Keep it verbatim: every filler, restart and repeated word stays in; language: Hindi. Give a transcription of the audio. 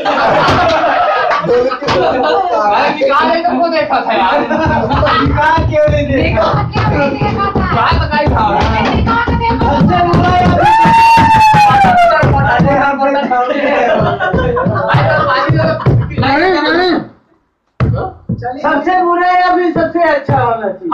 निकाले तुमको देखा था यार। निकाल क्यों नहीं देखा? क्या बताई था? सबसे बुरा अरे हम सबसे बुरा या फिर सबसे अच्छा होना चाहिए?